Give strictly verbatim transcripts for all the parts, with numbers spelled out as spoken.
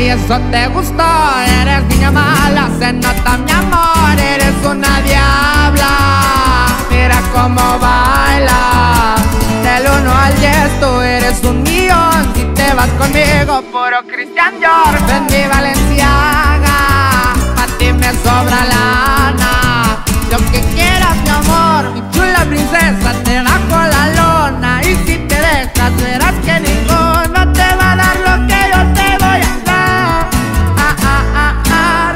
eso te gustó. Eres niña mala, se nota mi amor. Eres una diabla, mira cómo baila. Del uno al diez tú eres un millón. Si te vas conmigo, puro Christian Dior. Ven mi Valenciaga, pa' ti me sobra lana. Lo que quieras mi amor, mi chula princesa, te bajo la lona. Y si te dejas verás que ninguno te va a dar lo que yo te voy a dar. Ah, ah, ah, ah.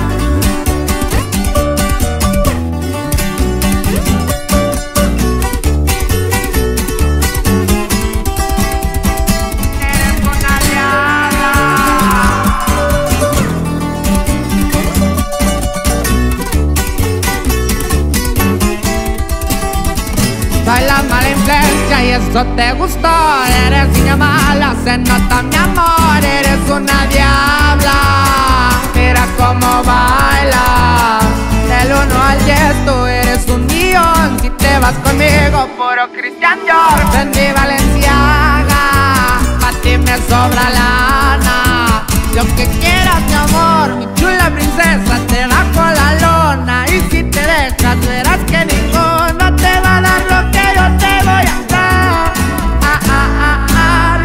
Eres una diabla. Soy la mala influencia y eso te gustó. Eres niña mala, se nota mi amor. Eres una diabla, mira cómo baila. Del uno al diez tú eres un millón. Si te vas conmigo, puro Christian Dior. Ven mi Valenciaga, pa' ti me sobra lana. Lo que quieras mi amor, mi chula princesa, te bajo la lona. Y si te dejas verás que ninguno te va a dar lo que yo te voy a dar. Ah, ah, ah, ah.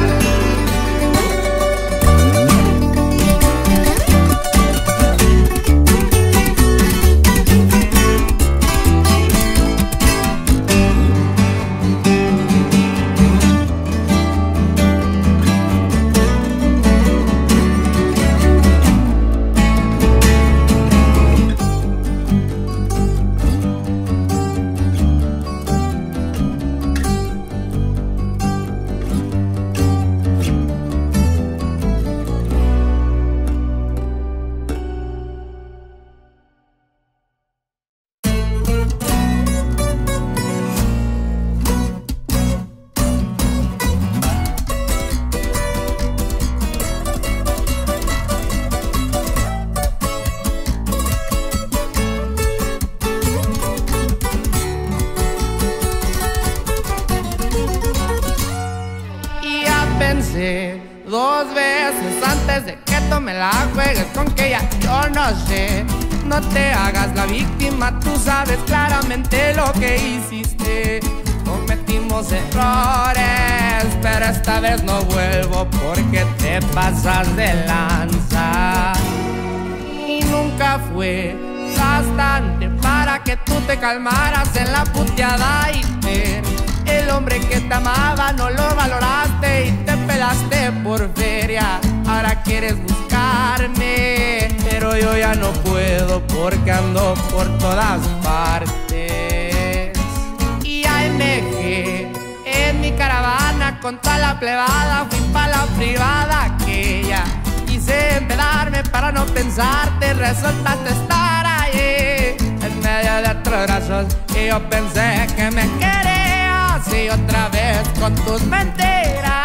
Pensé dos veces antes de que tú me la juegues con que ya yo no sé. No te hagas la víctima, tú sabes claramente lo que hiciste. Cometimos errores, pero esta vez no vuelvo porque te pasas de lanza. Y nunca fue bastante para que tú te calmaras en la puteada y ver. El hombre que te amaba no lo valoraste y te pelaste por feria. Ahora quieres buscarme, pero yo ya no puedo porque ando por todas partes. Y A M G en mi caravana con toda la plebada fui pa' la privada aquella. Quise empedarme para no pensarte, resultaste estar ahí en medio de otros brazos y yo pensé que me querías. Y otra vez con tus mentiras.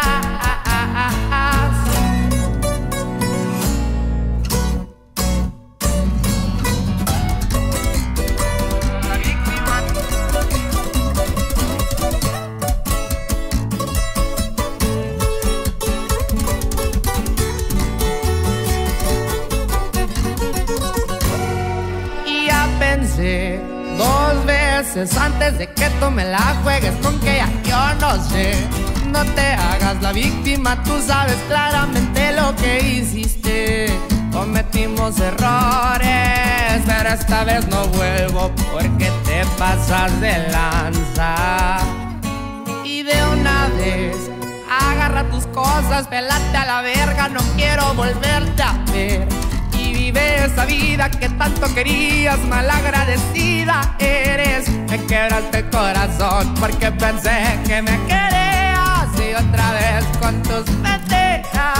Y ya pensé dos veces antes de que tú me la juegues con que ya yo no sé. No te hagas la víctima, tú sabes claramente lo que hiciste. Cometimos errores, pero esta vez no vuelvo porque te pasas de lanza. Y de una vez agarra tus cosas, pelate a la verga, no quiero volverte a ver. Y vive esa vida que tanto querías, malagradecida eres. Me quebraste el corazón porque pensé que me querías. Y otra vez con tus mentiras.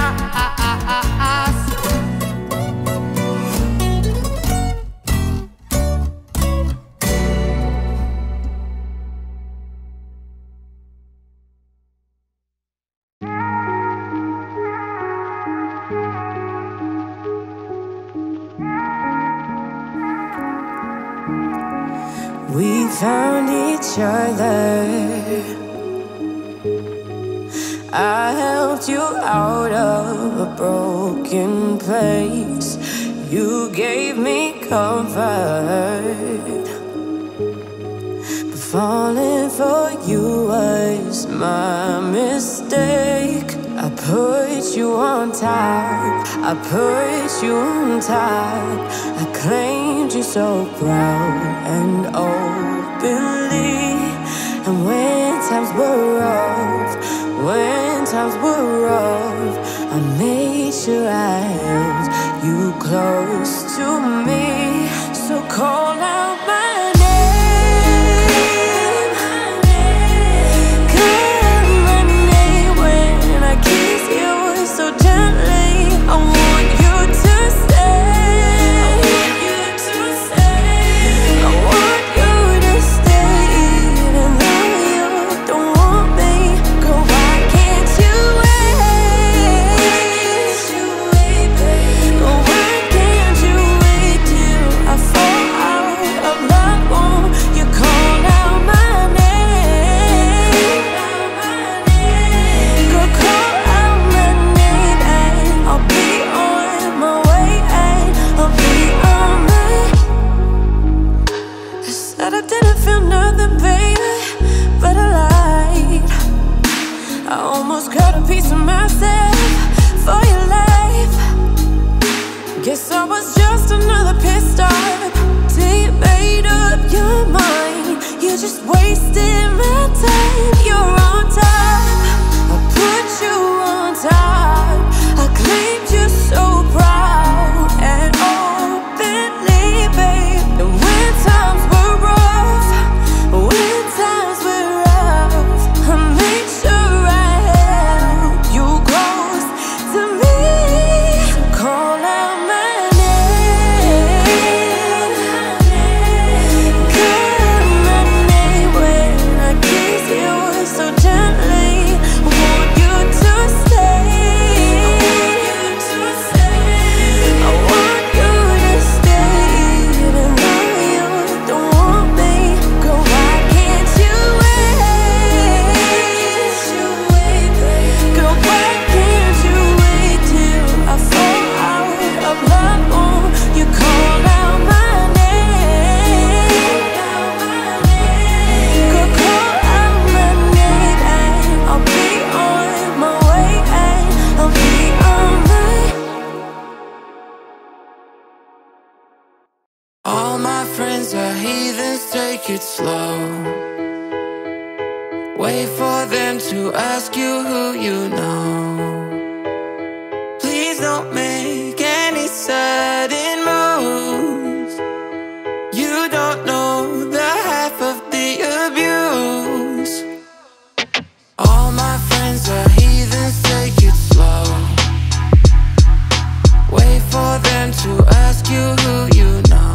We found each other. I held carved you out of a broken place. You gave me comfort, but falling for you was my mistake. I put you on top, I put you on top. I claimed you so proud and openly. And when times were rough, when times were rough, I made sure I held you close to me. So call out my name, call my name when I kiss you so gently. I want you to stay, I want you to stay, even though you don't want me. Girl, why can't you wait? Girl, why can't you wait till I fall out of love? Won't you call out my name? Girl, call out my name and I'll be on my way, and I'll be on my. I said I didn't feel nothing, baby, but I lied. I almost cut a piece of myself for your life. Guess I was just another pissed off till you made up your mind. You just wasted my time. You're on top, I put you on top. I claimed you so proud and openly, babe. And when times were rough, when times were rough, I made sure I held you close to me. So call out my name, call my name when I kiss you so gently. I want you to stay, I want you to stay, even though you don't want me. Girl, why can't you wait? Girl, why can't you wait till I fall out of love? Won't you call out my name? Girl, call out my name and I'll be on my way, and I'll be on my. All my friends are heathens, take it slow. Wait for them to ask you who you know. Please don't make any sudden moves. You don't know the half of the abuse. All my friends are heathens, take it slow. Wait for them to ask you who you know.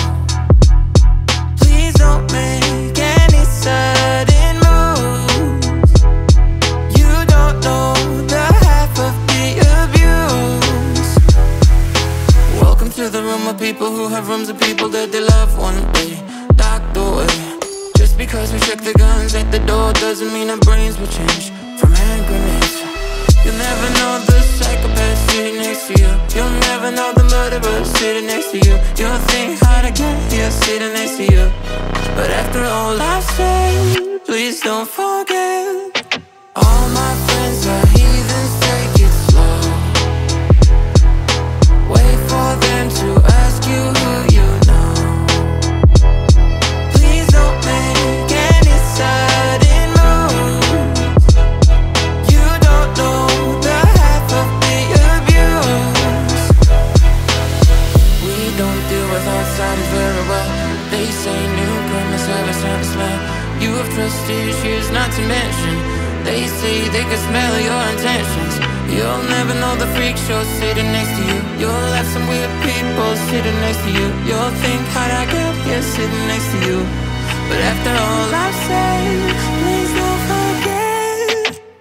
Please don't make any sudden moves. You don't know the half of the abuse. Welcome to the room of people who have rooms of people that they love one way, docked away. Just because we check the guns at the door doesn't mean our brains will change from hand grenades. You'll never know the psychopath sitting next to you. You'll never know the murderer sitting next to you. You'll think how to get here sitting next to you. But after all I've said, please don't forget. All my friends are heathens, take it slow. Wait for them to ask you who you know. Please don't make any sudden moves. You don't know the half of the abuse. We don't deal with outsiders very well. They say newcomers have a certain smell. You have trust issues not to mention. They say they can smell your intentions. You'll never know the freak show sitting next to you. You'll have some weird people sitting next to you. You'll think, how'd I get here sitting next to you? But after all I've said, please don't forget.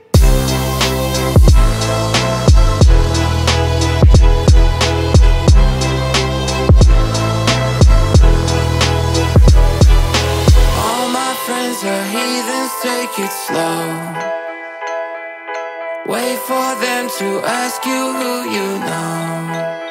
All my friends are heathens, take it slow. Wait for to ask you who you know.